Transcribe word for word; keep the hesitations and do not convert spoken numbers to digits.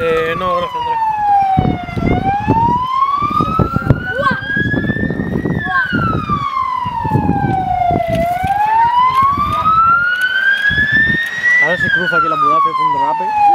Eh, no, gracias, Andrés. A ver si cruza aquí la ambulancia con un derrape.